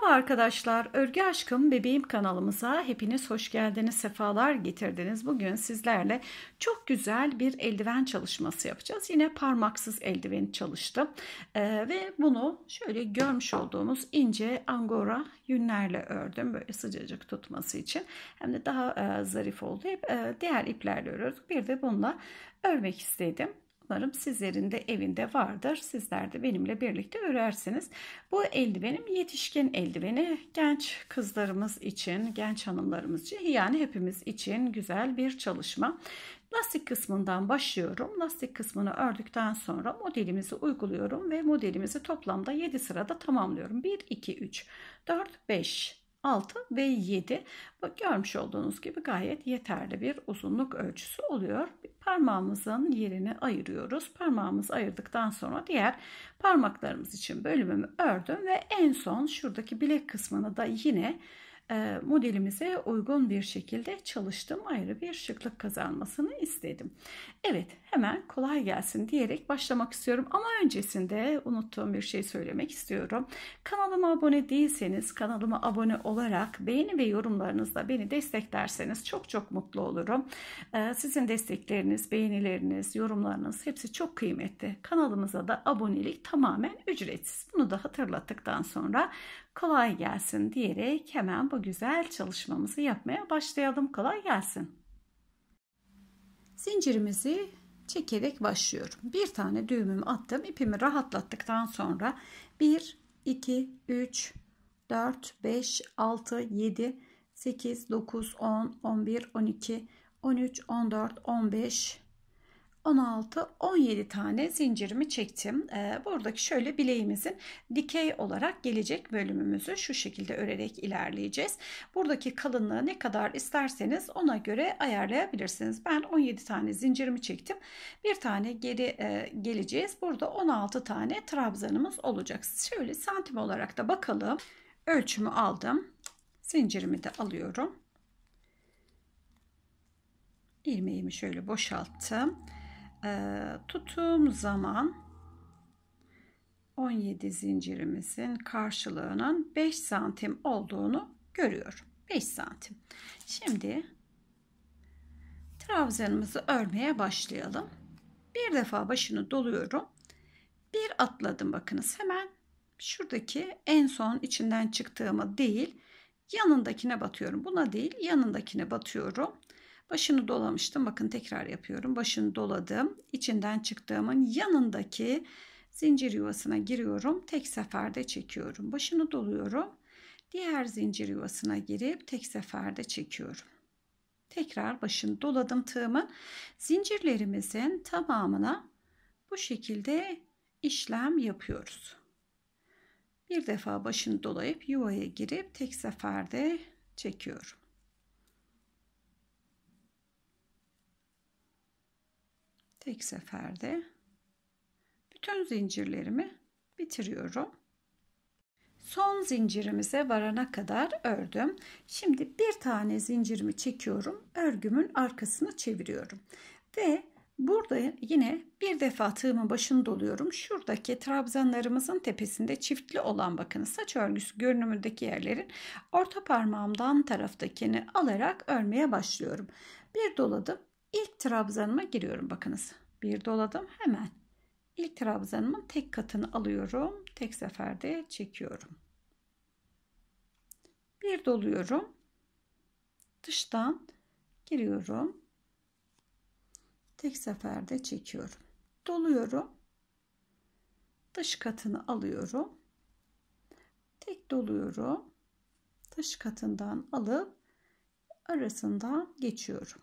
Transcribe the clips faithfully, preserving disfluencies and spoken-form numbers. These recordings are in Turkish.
arkadaşlar, Örgü Aşkım Bebeğim kanalımıza hepiniz hoş geldiniz, sefalar getirdiniz. Bugün sizlerle çok güzel bir eldiven çalışması yapacağız. Yine parmaksız eldiven çalıştım ee, ve bunu şöyle görmüş olduğumuz ince angora yünlerle ördüm. Böyle sıcacık tutması için, hem de daha e, zarif oldu. Hep e, diğer iplerle örüyorduk. Bir de bununla örmek istedim. Umarım sizlerin de evinde vardır. Sizler de benimle birlikte örersiniz. Bu eldivenim yetişkin eldiveni. Genç kızlarımız için, genç hanımlarımız için, yani hepimiz için güzel bir çalışma. Lastik kısmından başlıyorum. Lastik kısmını ördükten sonra modelimizi uyguluyorum ve modelimizi toplamda yedi sırada tamamlıyorum. bir, iki, üç, dört, beş, altı ve yedi. Bak, görmüş olduğunuz gibi gayet yeterli bir uzunluk ölçüsü oluyor. Parmağımızın yerini ayırıyoruz. Parmağımızı ayırdıktan sonra diğer parmaklarımız için bölümümü ördüm ve en son şuradaki bilek kısmını da yine modelimize uygun bir şekilde çalıştım. Ayrı bir şıklık kazanmasını istedim. Evet, hemen kolay gelsin diyerek başlamak istiyorum. Ama öncesinde unuttuğum bir şey söylemek istiyorum. Kanalıma abone değilseniz kanalıma abone olarak beğeni ve yorumlarınızla beni desteklerseniz çok çok mutlu olurum. Sizin destekleriniz, beğenileriniz, yorumlarınız hepsi çok kıymetli. Kanalımıza da abonelik tamamen ücretsiz. Bunu da hatırlattıktan sonra kolay gelsin diyerek hemen bu güzel çalışmamızı yapmaya başlayalım. Kolay gelsin. Zincirimizi çekerek başlıyorum. Bir tane düğümümü attım. İpimi rahatlattıktan sonra bir, iki, üç, dört, beş, altı, yedi, sekiz, dokuz, on, on bir, on iki, on üç, on dört, on beş, on altı, on yedi tane zincirimi çektim. Ee, buradaki şöyle bileğimizin dikey olarak gelecek bölümümüzü şu şekilde örerek ilerleyeceğiz. Buradaki kalınlığı ne kadar isterseniz ona göre ayarlayabilirsiniz. Ben on yedi tane zincirimi çektim. Bir tane geri e, geleceğiz. Burada on altı tane trabzanımız olacak. Şöyle santim olarak da bakalım. Ölçümü aldım. Zincirimi de alıyorum. İlmeğimi şöyle boşalttım. E, tuttuğum zaman on yedi zincirimizin karşılığının beş santim olduğunu görüyorum. beş santim. Şimdi trabzanımızı örmeye başlayalım. Bir defa başını doluyorum. Bir atladım, bakınız, hemen şuradaki en son içinden çıktığımı değil, yanındakine batıyorum. Buna değil, yanındakine batıyorum. Başını dolamıştım. Bakın, tekrar yapıyorum. Başını doladım. İçinden çıktığımın yanındaki zincir yuvasına giriyorum. Tek seferde çekiyorum. Başını doluyorum. Diğer zincir yuvasına girip tek seferde çekiyorum. Tekrar başını doladım tığımın. Zincirlerimizin tamamına bu şekilde işlem yapıyoruz. Bir defa başını dolayıp yuvaya girip tek seferde çekiyorum. Tek seferde bütün zincirlerimi bitiriyorum. Son zincirimize varana kadar ördüm. Şimdi bir tane zincirimi çekiyorum. Örgümün arkasını çeviriyorum. Ve burada yine bir defa tığımın başını doluyorum. Şuradaki trabzanlarımızın tepesinde çiftli olan, bakın, saç örgüsü görünümündeki yerlerin orta parmağımdan taraftakini alarak örmeye başlıyorum. Bir doladım. İlk trabzanıma giriyorum, bakınız. Bir doladım, hemen ilk trabzanımın tek katını alıyorum. Tek seferde çekiyorum. Bir doluyorum. Dıştan giriyorum. Tek seferde çekiyorum. Doluyorum. Dış katını alıyorum. Tek doluyorum. Dış katından alıp arasından geçiyorum.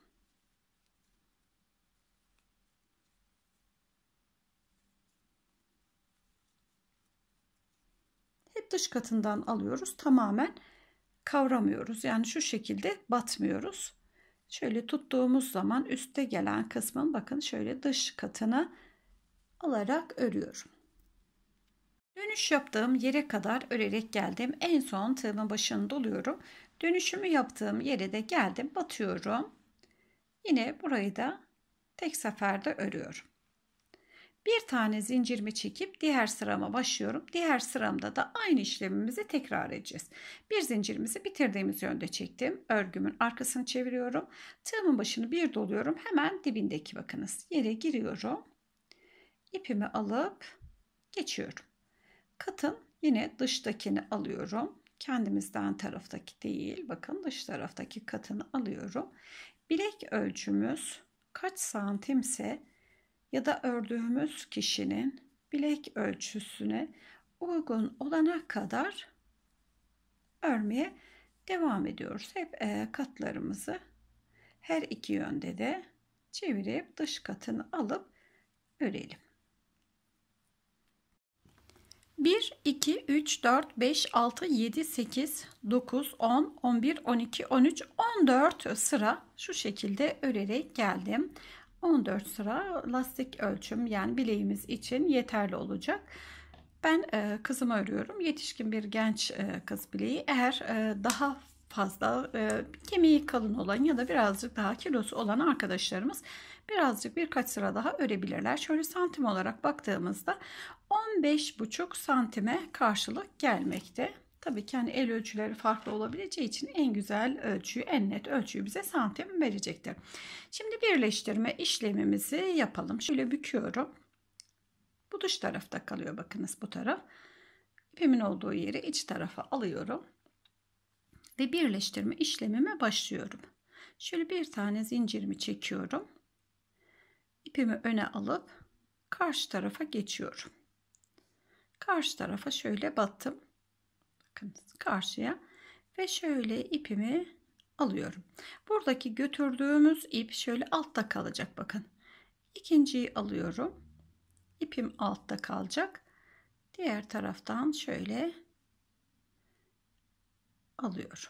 Hep dış katından alıyoruz. Tamamen kavramıyoruz. Yani şu şekilde batmıyoruz. Şöyle tuttuğumuz zaman üstte gelen kısmın, bakın, şöyle dış katını alarak örüyorum. Dönüş yaptığım yere kadar örerek geldim. En son tığımın başını doluyorum. Dönüşümü yaptığım yere de geldim. Batıyorum. Yine burayı da tek seferde örüyorum. Bir tane zincirimi çekip diğer sırama başlıyorum. Diğer sıramda da aynı işlemimizi tekrar edeceğiz. Bir zincirimizi bitirdiğimiz yönde çektim. Örgümün arkasını çeviriyorum. Tığımın başını bir doluyorum. Hemen dibindeki bakınız yere giriyorum. İpimi alıp geçiyorum. Katın yine dıştakini alıyorum. Kendimizden taraftaki değil, bakın dış taraftaki katını alıyorum. Bilek ölçümüz kaç santimse ya da ördüğümüz kişinin bilek ölçüsüne uygun olana kadar örmeye devam ediyoruz. Hep katlarımızı her iki yönde de çevirip dış katını alıp örelim. bir, iki, üç, dört, beş, altı, yedi, sekiz, dokuz, on, on bir, on iki, on üç, on dört sıra şu şekilde örerek geldim. on dört sıra lastik ölçüm, yani bileğimiz için yeterli olacak. Ben e, kızıma örüyorum. Yetişkin bir genç e, kız bileği. Eğer e, daha fazla e, kemiği kalın olan ya da birazcık daha kilosu olan arkadaşlarımız birazcık birkaç sıra daha örebilirler. Şöyle santim olarak baktığımızda on beş buçuk santime karşılık gelmekte. Tabii ki hani el ölçüleri farklı olabileceği için en güzel ölçüyü, en net ölçüyü bize santim verecektir. Şimdi birleştirme işlemimizi yapalım. Şöyle büküyorum. Bu dış tarafta kalıyor, bakınız bu taraf. İpimin olduğu yeri iç tarafa alıyorum. Ve birleştirme işlemime başlıyorum. Şöyle bir tane zincirimi çekiyorum. İpimi öne alıp karşı tarafa geçiyorum. Karşı tarafa şöyle battım. Bakın karşıya ve şöyle ipimi alıyorum. Buradaki götürdüğümüz ip şöyle altta kalacak, bakın. İkinciyi alıyorum. İpim altta kalacak. Diğer taraftan şöyle alıyorum.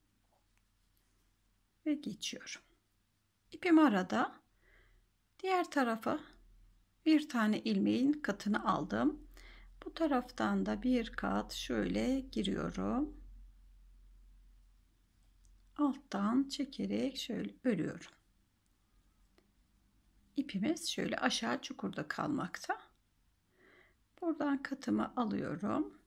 Ve geçiyorum. İpim arada. Diğer tarafa bir tane ilmeğin katını aldım. Bu taraftan da bir kat şöyle giriyorum. Alttan çekerek şöyle örüyorum. İpimiz şöyle aşağı çukurda kalmakta. Buradan katımı alıyorum.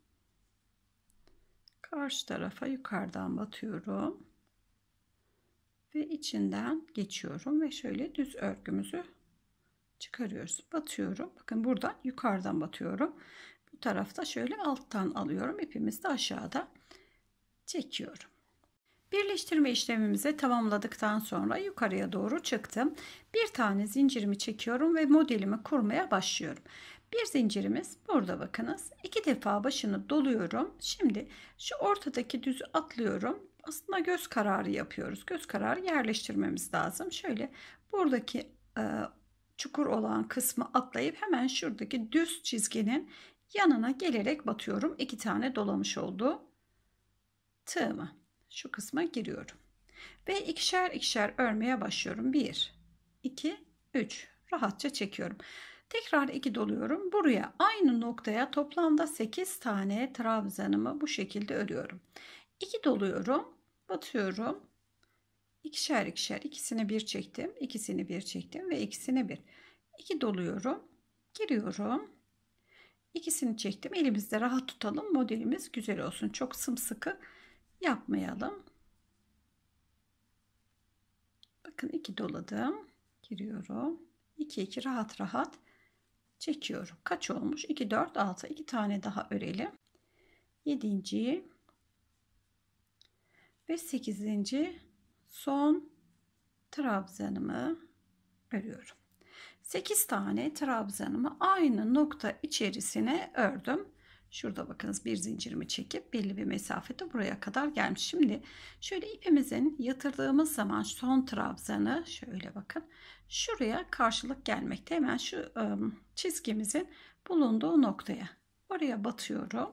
Karşı tarafa yukarıdan batıyorum. Ve içinden geçiyorum ve şöyle düz örgümüzü çıkarıyoruz. Batıyorum. Bakın buradan yukarıdan batıyorum. Bu tarafta şöyle alttan alıyorum. İpimizi de aşağıda çekiyorum. Birleştirme işlemimizi tamamladıktan sonra yukarıya doğru çıktım. Bir tane zincirimi çekiyorum ve modelimi kurmaya başlıyorum. Bir zincirimiz burada, bakınız. İki defa başını doluyorum. Şimdi şu ortadaki düzü atlıyorum. Aslında göz kararı yapıyoruz. Göz kararı yerleştirmemiz lazım. Şöyle buradaki e, çukur olan kısmı atlayıp hemen şuradaki düz çizginin yanına gelerek batıyorum. İki tane dolamış olduğu tığımı şu kısma giriyorum. Ve ikişer ikişer örmeye başlıyorum. bir, iki, üç. Rahatça çekiyorum. Tekrar iki doluyorum. Buraya aynı noktaya toplamda sekiz tane trabzanımı bu şekilde örüyorum. iki doluyorum. Batıyorum. İkişer ikişer, ikisini bir çektim. İkisini bir çektim ve ikisini bir. iki doluyorum. Giriyorum. İkisini çektim. Elimizde rahat tutalım. Modelimiz güzel olsun. Çok sımsıkı yapmayalım. Bakın iki doladım. Giriyorum. iki iki rahat rahat çekiyorum. Kaç olmuş? iki, dört, altı. iki tane daha örelim. yedinci ve sekizinci son trabzanımı örüyorum. sekiz tane trabzanımı aynı nokta içerisine ördüm. Şurada bakınız bir zincirimi çekip belli bir mesafede buraya kadar gelmiş. Şimdi şöyle ipimizin yatırdığımız zaman son trabzanı şöyle bakın şuraya karşılık gelmekte. Hemen şu ım, çizgimizin bulunduğu noktaya oraya batıyorum.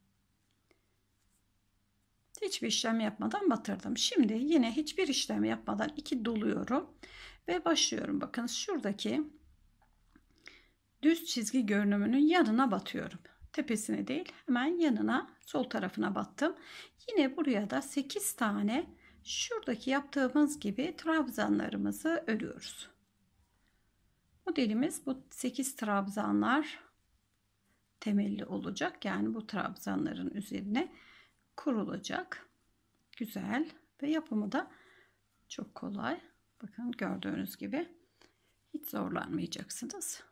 Hiçbir işlem yapmadan batırdım. Şimdi yine hiçbir işlem yapmadan iki doluyorum ve başlıyorum. Bakın şuradaki düz çizgi görünümünün yanına batıyorum. Tepesine değil, hemen yanına, sol tarafına battım. Yine buraya da sekiz tane şuradaki yaptığımız gibi trabzanlarımızı örüyoruz. Modelimiz bu sekiz trabzanlar temelli olacak. Yani bu trabzanların üzerine kurulacak. Güzel ve yapımı da çok kolay. Bakın gördüğünüz gibi hiç zorlanmayacaksınız.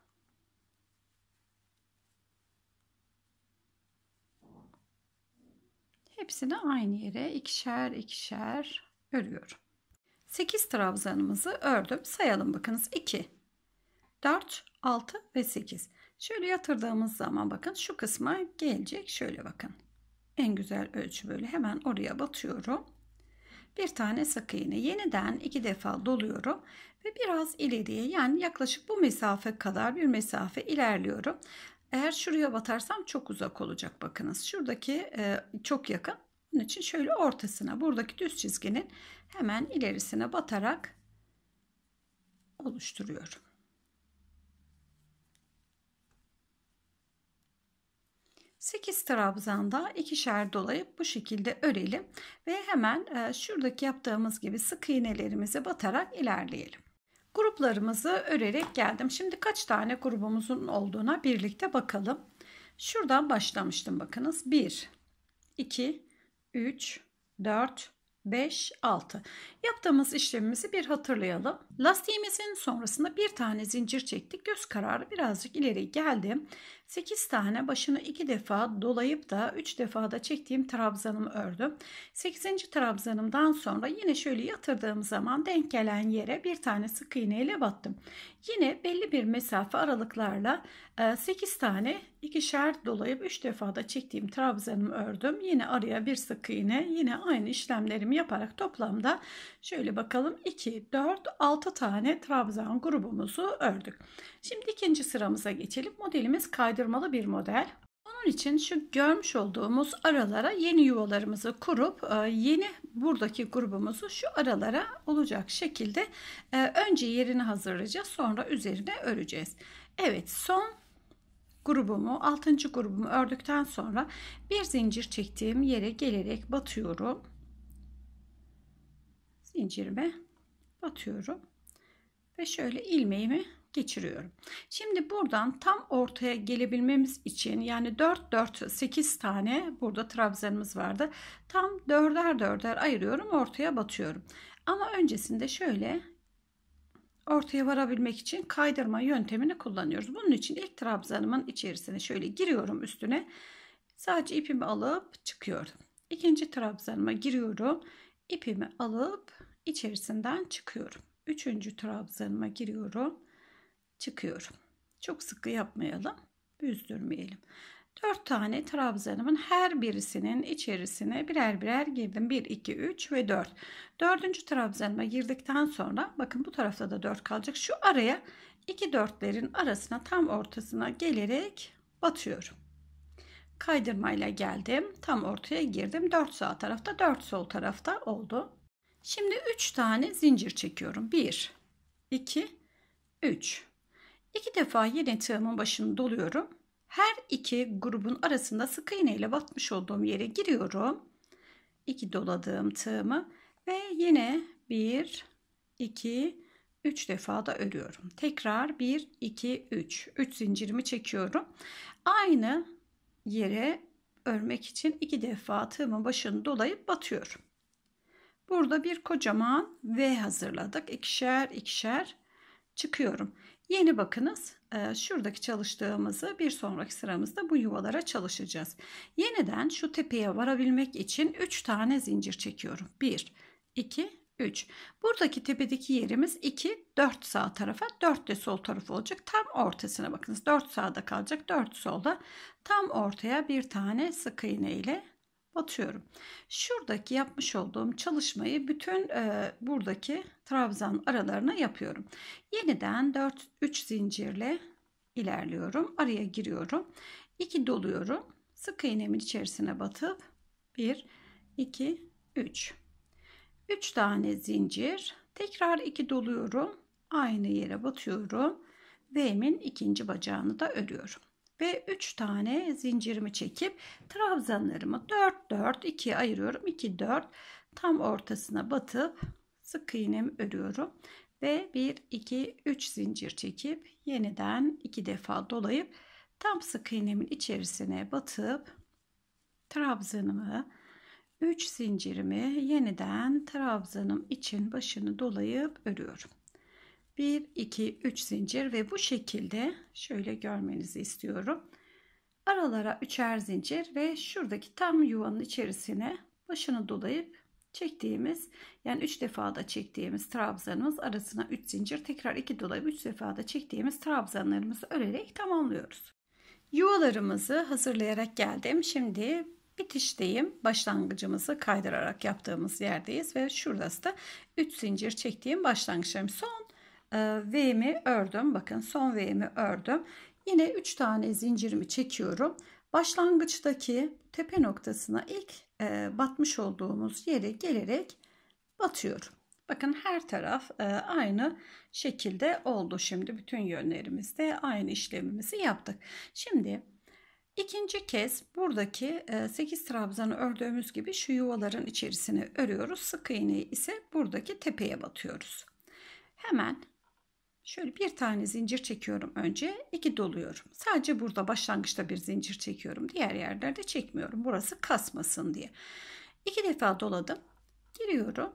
Hepsini aynı yere ikişer ikişer örüyorum. sekiz trabzanımızı ördüm. Sayalım bakınız. iki, dört, altı ve sekiz. Şöyle yatırdığımız zaman bakın şu kısma gelecek. Şöyle bakın. En güzel ölçü böyle. Hemen oraya batıyorum. Bir tane sık iğne. Yeniden iki defa doluyorum. Ve biraz ileriye, yani yaklaşık bu mesafe kadar bir mesafe ilerliyorum. Eğer şuraya batarsam çok uzak olacak bakınız. Şuradaki e, çok yakın. Bunun için şöyle ortasına, buradaki düz çizginin hemen ilerisine batarak oluşturuyorum. sekiz trabzanda ikişer dolayıp bu şekilde örelim ve hemen e, şuradaki yaptığımız gibi sık iğnelerimize batarak ilerleyelim. Gruplarımızı örerek geldim. Şimdi kaç tane grubumuzun olduğuna birlikte bakalım. Şuradan başlamıştım bakınız. bir, iki, üç, dört, beş, altı. Yaptığımız işlemimizi bir hatırlayalım. Lastiğimizin sonrasında bir tane zincir çektik. Göz kararı birazcık ileri geldim. sekiz tane başını iki defa dolayıp da üç defa da çektiğim trabzanımı ördüm. sekizinci trabzanımdan sonra yine şöyle yatırdığım zaman denk gelen yere bir tane sık iğne ile battım. Yine belli bir mesafe aralıklarla sekiz tane ikişer dolayıp üç defa da çektiğim trabzanımı ördüm. Yine araya bir sık iğne, yine aynı işlemlerimi yaparak toplamda şöyle bakalım iki, dört, altı tane trabzan grubumuzu ördük. Şimdi ikinci sıramıza geçelim. Modelimiz kaydırmalı bir model. Onun için şu görmüş olduğumuz aralara yeni yuvalarımızı kurup yeni buradaki grubumuzu şu aralara olacak şekilde önce yerini hazırlayacağız, sonra üzerine öreceğiz. Evet, son grubumu, altıncı grubumu ördükten sonra bir zincir çektiğim yere gelerek batıyorum. Zincirime batıyorum ve şöyle ilmeğimi geçiriyorum. Şimdi buradan tam ortaya gelebilmemiz için, yani dört dört sekiz tane burada trabzanımız vardı. Tam dörder dörder ayırıyorum, ortaya batıyorum. Ama öncesinde şöyle ortaya varabilmek için kaydırma yöntemini kullanıyoruz. Bunun için ilk trabzanımın içerisine şöyle giriyorum, üstüne sadece ipimi alıp çıkıyorum. İkinci trabzanıma giriyorum, ipimi alıp içerisinden çıkıyorum. Üçüncü trabzanıma giriyorum, çıkıyorum. Çok sıkı yapmayalım, büzdürmeyelim. dört tane trabzanımın her birisinin içerisine birer birer girdim. bir, iki, üç ve dört. dördüncü trabzanıma girdikten sonra bakın bu tarafta da dört kalacak. Şu araya iki dörtlerin arasına, tam ortasına gelerek batıyorum. Kaydırmayla geldim. Tam ortaya girdim. dört sağ tarafta, dört sol tarafta oldu. Şimdi üç tane zincir çekiyorum. bir, iki, üç. iki defa yine tığımın başını doluyorum. Her iki grubun arasında sık iğne ile batmış olduğum yere giriyorum. iki doladığım tığımı ve yine bir, iki, üç defa da örüyorum. Tekrar bir, iki, üç. üç zincirimi çekiyorum. Aynı yere örmek için iki defa tığımın başını dolayıp batıyorum. Burada bir kocaman V hazırladık. İkişer ikişer çıkıyorum. Yeni bakınız, şuradaki çalıştığımızı bir sonraki sıramızda bu yuvalara çalışacağız. Yeniden şu tepeye varabilmek için üç tane zincir çekiyorum. bir, iki, üç. Buradaki tepedeki yerimiz iki, dört sağ tarafa, dört de sol tarafı olacak. Tam ortasına bakınız. dört sağda kalacak, dört solda. Tam ortaya bir tane sık iğne ile batıyorum. Şuradaki yapmış olduğum çalışmayı bütün e, buradaki trabzan aralarına yapıyorum. Yeniden dört üç zincirle ilerliyorum. Araya giriyorum. iki doluyorum. Sık iğnemin içerisine batıp bir, iki, üç. üç tane zincir. Tekrar iki doluyorum. Aynı yere batıyorum. V'min ikinci bacağını da örüyorum. Ve üç tane zincirimi çekip trabzanlarımı dört dört ikiye ayırıyorum. iki dört tam ortasına batıp sık iğnemi örüyorum ve bir iki üç zincir çekip yeniden iki defa dolayıp tam sık iğnemin içerisine batıp trabzanımı, üç zincirimi yeniden trabzanım için başını dolayıp örüyorum. bir iki üç zincir ve bu şekilde şöyle görmenizi istiyorum. Aralara üçer zincir ve şuradaki tam yuvanın içerisine başını dolayıp çektiğimiz, yani üç defa da çektiğimiz trabzanımız arasına üç zincir, tekrar iki dolayıp üç defa da çektiğimiz trabzanlarımızı örerek tamamlıyoruz. Yuvalarımızı hazırlayarak geldim. Şimdi bitişteyim. Başlangıcımızı kaydırarak yaptığımız yerdeyiz ve şurası da üç zincir çektiğim başlangıçlarım. Son e, V'mi ördüm. Bakın son V'mi ördüm. Yine üç tane zincirimi çekiyorum. Başlangıçtaki tepe noktasına ilk e, batmış olduğumuz yere gelerek batıyorum. Bakın her taraf e, aynı şekilde oldu. Şimdi bütün yönlerimizde aynı işlemimizi yaptık. Şimdi ikinci kez buradaki e, sekiz trabzanı ördüğümüz gibi şu yuvaların içerisine örüyoruz. Sık iğneyi ise buradaki tepeye batıyoruz. Hemen şöyle bir tane zincir çekiyorum önce, iki doluyorum. Sadece burada başlangıçta bir zincir çekiyorum. Diğer yerlerde çekmiyorum. Burası kasmasın diye. İki defa doladım. Giriyorum.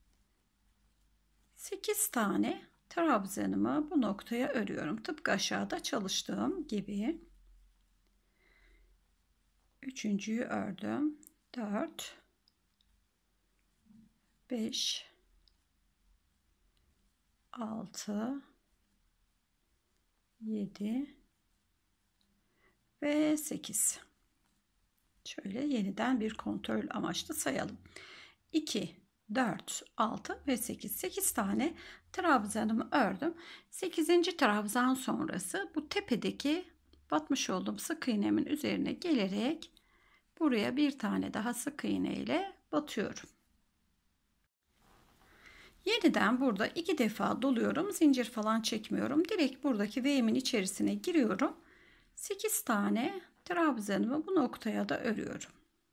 sekiz tane trabzanımı bu noktaya örüyorum. Tıpkı aşağıda çalıştığım gibi. Üçüncüyü ördüm. dört, beş, altı, yedi ve sekiz. Şöyle yeniden bir kontrol amaçlı sayalım. iki, dört, altı ve sekiz. sekiz tane trabzanımı ördüm. sekizinci trabzan sonrası bu tepedeki batmış olduğum sık iğnemin üzerine gelerek buraya bir tane daha sık iğne ile batıyorum. Yeniden burada iki defa doluyorum. Zincir falan çekmiyorum. Direkt buradaki V'min içerisine giriyorum. sekiz tane trabzanımı bu noktaya da örüyorum.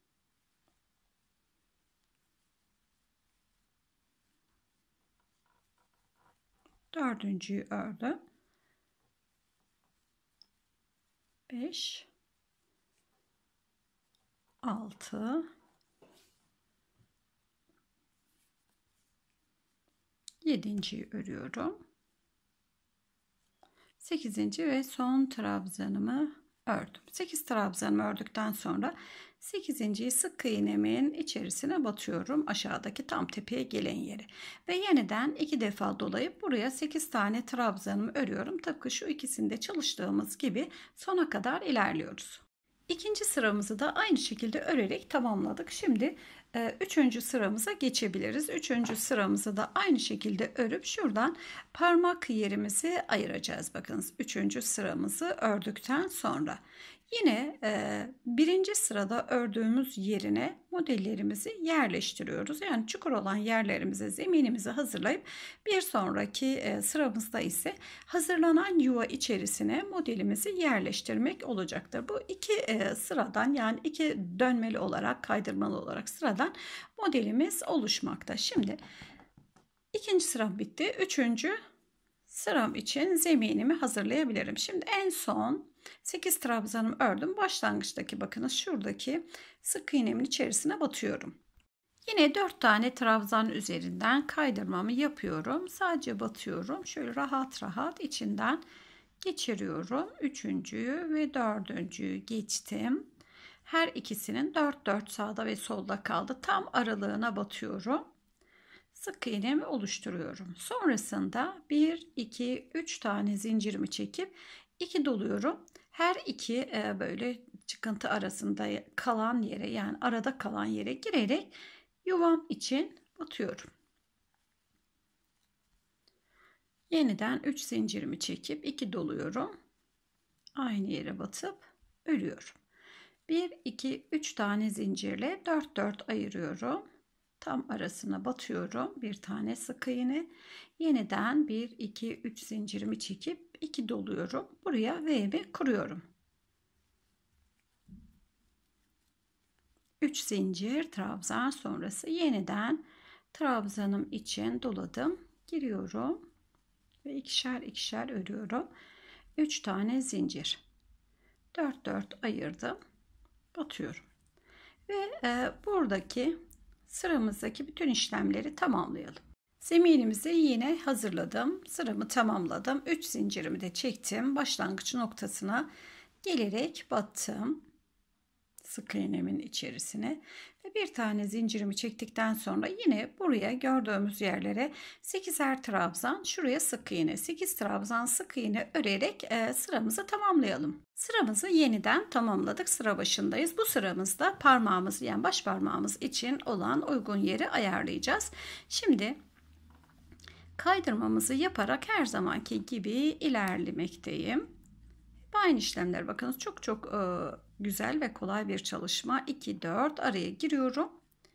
Dördüncüyü ördüm. beş, altı, yedinciyi örüyorum. sekizinci ve son trabzanımı ördüm. sekiz trabzanımı ördükten sonra sekizinciyi sık iğnemin içerisine batıyorum. Aşağıdaki tam tepeye gelen yere. Ve yeniden iki defa dolayıp buraya sekiz tane trabzanımı örüyorum. Tıpkı şu ikisinde çalıştığımız gibi sona kadar ilerliyoruz. İkinci sıramızı da aynı şekilde örerek tamamladık. Şimdi e, üçüncü sıramıza geçebiliriz. Üçüncü sıramızı da aynı şekilde örüp şuradan parmak yerimizi ayıracağız. Bakınız üçüncü sıramızı ördükten sonra yine e, birinci sırada ördüğümüz yerine modellerimizi yerleştiriyoruz. Yani çukur olan yerlerimize zeminimizi hazırlayıp bir sonraki e, sıramızda ise hazırlanan yuva içerisine modelimizi yerleştirmek olacaktır. Bu iki e, sıradan, yani iki dönmeli olarak, kaydırmalı olarak sıradan modelimiz oluşmakta. Şimdi ikinci sıram bitti. Üçüncü sıram için zeminimi hazırlayabilirim. Şimdi en son sekiz trabzanımı ördüm. Başlangıçtaki bakınız şuradaki sık iğnemin içerisine batıyorum. Yine dört tane trabzan üzerinden kaydırmamı yapıyorum. Sadece batıyorum. Şöyle rahat rahat içinden geçiriyorum. Üçüncüyü ve dördüncüyü geçtim. Her ikisinin dört dört sağda ve solda kaldı. Tam aralığına batıyorum. Sık iğnemi oluşturuyorum. Sonrasında bir, iki, üç tane zincirimi çekip iki doluyorum. Her iki böyle çıkıntı arasında kalan yere, yani arada kalan yere girerek yuvam için batıyorum. Yeniden üç zincirimi çekip iki doluyorum. Aynı yere batıp örüyorum. bir, iki, üç tane zincirle dört dört ayırıyorum. Tam arasına batıyorum. Bir tane sık iğne. Yeniden bir, iki, üç zincirimi çekip iki doluyorum. Buraya V'mi kuruyorum. üç zincir trabzan sonrası yeniden trabzanım için doladım. Giriyorum. ve ikişer ikişer örüyorum. üç tane zincir. dört dört ayırdım. Batıyorum. Ve e, buradaki sıramızdaki bütün işlemleri tamamlayalım. Zeminimizi yine hazırladım. Sıramı tamamladım. üç zincirimi de çektim. Başlangıç noktasına gelerek battım. Sık iğnemin içerisine ve bir tane zincirimi çektikten sonra yine buraya gördüğümüz yerlere sekizer trabzan, şuraya sık iğne, sekiz trabzan sık iğne örerek e, sıramızı tamamlayalım. Sıramızı yeniden tamamladık. Sıra başındayız. Bu sıramızda parmağımız, yani baş parmağımız için olan uygun yeri ayarlayacağız. Şimdi kaydırmamızı yaparak her zamanki gibi ilerlemekteyim. Aynı işlemler, bakınız çok çok e, güzel ve kolay bir çalışma. iki dört araya giriyorum.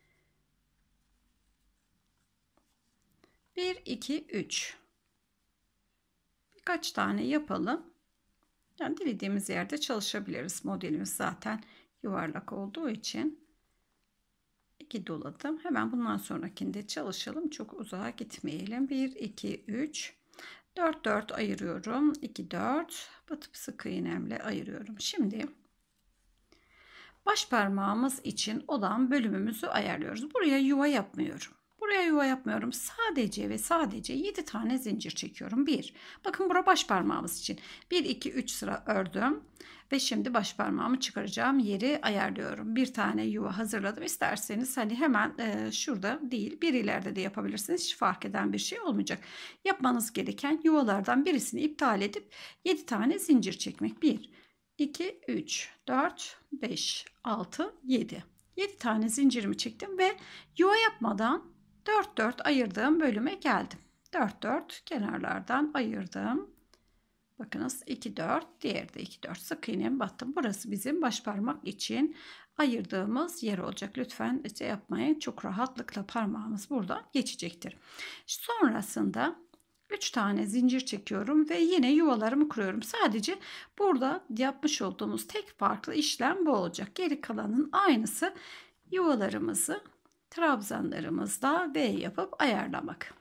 bir iki üç. Birkaç tane yapalım. Yani dilediğimiz yerde çalışabiliriz. Modelimiz zaten yuvarlak olduğu için iki doladım. Hemen bundan sonrakinde çalışalım. Çok uzağa gitmeyelim. bir iki üç. dört dört ayırıyorum. iki dört batıp sık iğnemle ayırıyorum. Şimdi baş parmağımız için olan bölümümüzü ayarlıyoruz. Buraya yuva yapmıyorum. Buraya yuva yapmıyorum. Sadece ve sadece yedi tane zincir çekiyorum. bir. Bakın bura baş parmağımız için. bir iki üç sıra ördüm. Ve şimdi baş parmağımı çıkaracağım yeri ayarlıyorum. Bir tane yuva hazırladım. İsterseniz hani hemen e, şurada değil, bir ileride de yapabilirsiniz. Hiç fark eden bir şey olmayacak. Yapmanız gereken yuvalardan birisini iptal edip yedi tane zincir çekmek. bir iki üç dört beş altı yedi. yedi tane zincirimi çektim ve yuva yapmadan dört dört ayırdığım bölüme geldim. dört dört kenarlardan ayırdım. Bakınız iki dört, diğeri de iki dört, sık iğnemi battım. Burası bizim baş parmak için ayırdığımız yer olacak. Lütfen şey yapmayın. Çok rahatlıkla parmağımız burada geçecektir. Sonrasında üç tane zincir çekiyorum ve yine yuvalarımı kuruyorum. Sadece burada yapmış olduğumuz tek farklı işlem bu olacak. Geri kalanın aynısı, yuvalarımızı trabzanlarımızda V yapıp ayarlamak.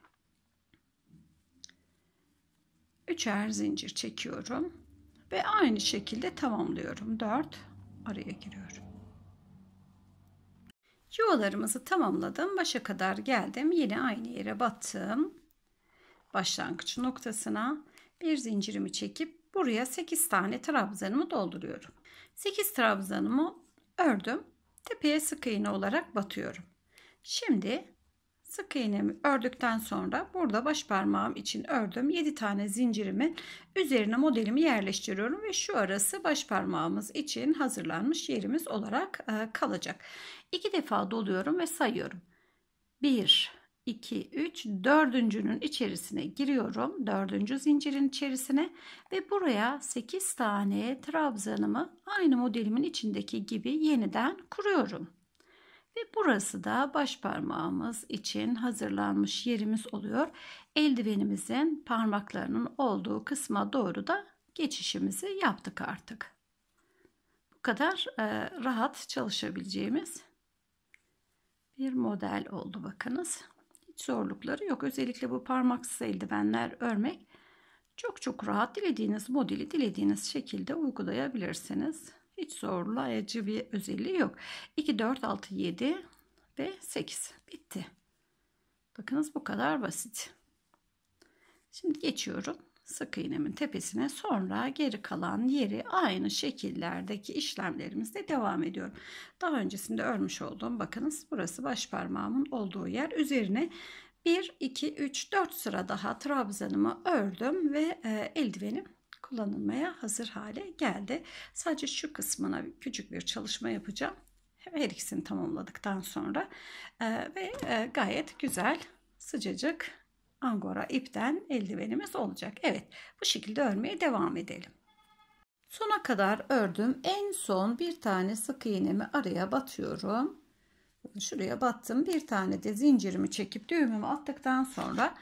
Üçer zincir çekiyorum ve aynı şekilde tamamlıyorum. dört araya giriyorum. Yuvalarımızı tamamladım. Başa kadar geldim. Yine aynı yere battım. Başlangıç noktasına bir zincirimi çekip buraya sekiz tane trabzanımı dolduruyorum. sekiz trabzanımı ördüm. Tepeye sık iğne olarak batıyorum. Şimdi sık iğnemi ördükten sonra burada baş parmağım için ördüm. yedi tane zincirimin üzerine modelimi yerleştiriyorum ve şu arası baş parmağımız için hazırlanmış yerimiz olarak kalacak. iki defa doluyorum ve sayıyorum. bir iki üç, dördüncünün içerisine giriyorum. Dördüncü zincirin içerisine ve buraya sekiz tane trabzanımı aynı modelimin içindeki gibi yeniden kuruyorum. Ve burası da baş parmağımız için hazırlanmış yerimiz oluyor. Eldivenimizin parmaklarının olduğu kısma doğru da geçişimizi yaptık artık. Bu kadar e, rahat çalışabileceğimiz bir model oldu, bakınız. Hiç zorlukları yok. Özellikle bu parmaksız eldivenler örmek çok çok rahat. Dilediğiniz modeli dilediğiniz şekilde uygulayabilirsiniz. Hiç zorlayıcı bir özelliği yok. iki, dört, altı, yedi ve sekiz. Bitti. Bakınız bu kadar basit. Şimdi geçiyorum sık iğnemin tepesine. Sonra geri kalan yeri aynı şekillerdeki işlemlerimizle devam ediyorum. Daha öncesinde örmüş olduğum, bakınız burası baş parmağımın olduğu yer. Üzerine bir, iki, üç, dört sıra daha trabzanımı ördüm ve e, eldivenim kullanılmaya hazır hale geldi. Sadece şu kısmına küçük bir çalışma yapacağım. Her ikisini tamamladıktan sonra e, ve e, gayet güzel, sıcacık angora ipten eldivenimiz olacak. Evet, bu şekilde örmeye devam edelim. Sona kadar ördüm. En son bir tane sık iğnemi araya batıyorum. Şuraya battım. Bir tane de zincirimi çekip düğümümü attıktan sonra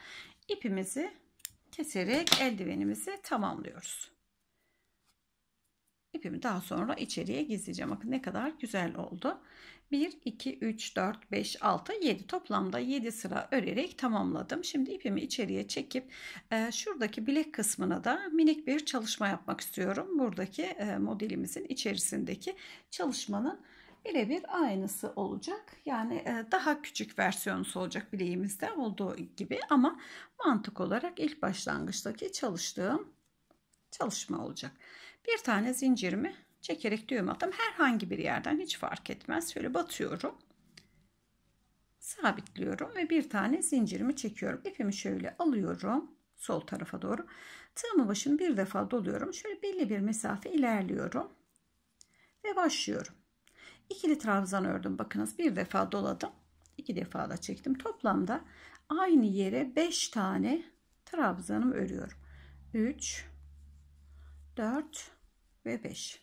ipimizi keserek eldivenimizi tamamlıyoruz. ipimi daha sonra içeriye gizleyeceğim. Bakın ne kadar güzel oldu. bir, iki, üç, dört, beş, altı, yedi. Toplamda yedi sıra örerek tamamladım. Şimdi ipimi içeriye çekip e, şuradaki bilek kısmına da minik bir çalışma yapmak istiyorum. Buradaki e, modelimizin içerisindeki çalışmanın birebir aynısı olacak. Yani e, daha küçük versiyonu olacak bileğimizde olduğu gibi, ama mantık olarak ilk başlangıçtaki çalıştığım çalışma olacak. Bir tane zincirimi çekerek düğüm attım. Herhangi bir yerden, hiç fark etmez. Şöyle batıyorum. Sabitliyorum ve bir tane zincirimi çekiyorum. İpimi şöyle alıyorum. Sol tarafa doğru. Tığımın başını bir defa doluyorum. Şöyle belli bir mesafe ilerliyorum. Ve başlıyorum. İkili trabzan ördüm. Bakınız, bir defa doladım. iki defa da çektim. Toplamda aynı yere beş tane trabzanımı örüyorum. üç, dört ve beş.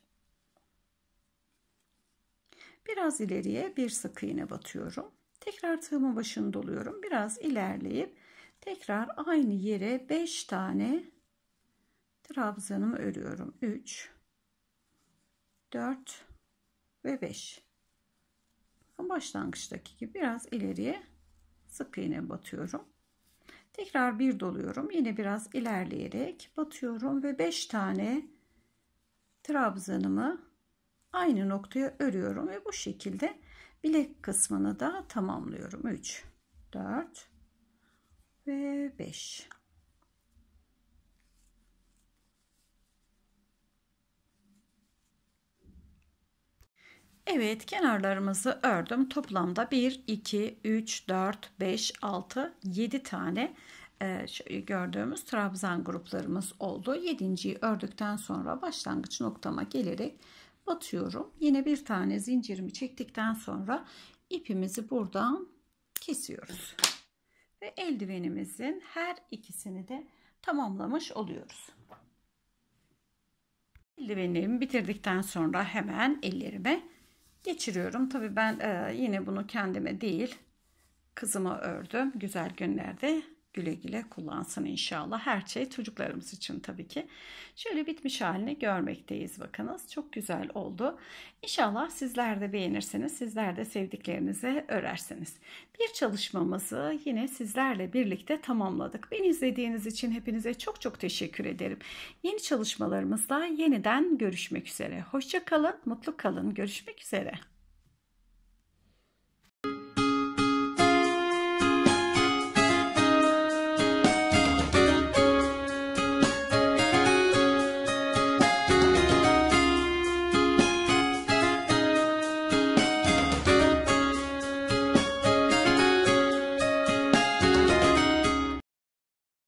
Biraz ileriye bir sık iğne batıyorum. Tekrar tığımın başını doluyorum. Biraz ilerleyip tekrar aynı yere beş tane trabzanımı örüyorum. üç, dört ve beş. Bakın başlangıçtaki gibi biraz ileriye sık iğne batıyorum. Tekrar bir doluyorum. Yine biraz ilerleyerek batıyorum ve beş tane trabzanımı aynı noktaya örüyorum ve bu şekilde bilek kısmını da tamamlıyorum. üç, dört ve beş. Evet, kenarlarımızı ördüm. Toplamda bir, iki, üç, dört, beş, altı, yedi tane e, şöyle gördüğümüz trabzan gruplarımız oldu. yedinciyi ördükten sonra başlangıç noktama gelerek batıyorum. Yine bir tane zincirimi çektikten sonra ipimizi buradan kesiyoruz. Ve eldivenimizin her ikisini de tamamlamış oluyoruz. Eldivenlerimi bitirdikten sonra hemen ellerime geçiriyorum. Tabii ben e, yine bunu kendime değil, kızıma ördüm. Güzel günlerde güle güle kullansın inşallah. Her şey çocuklarımız için tabii ki. Şöyle bitmiş halini görmekteyiz, bakınız. Çok güzel oldu. İnşallah sizler de beğenirsiniz. Sizler de sevdiklerinize örersiniz. Bir çalışmamızı yine sizlerle birlikte tamamladık. Beni izlediğiniz için hepinize çok çok teşekkür ederim. Yeni çalışmalarımızda yeniden görüşmek üzere. Hoşça kalın, mutlu kalın. Görüşmek üzere.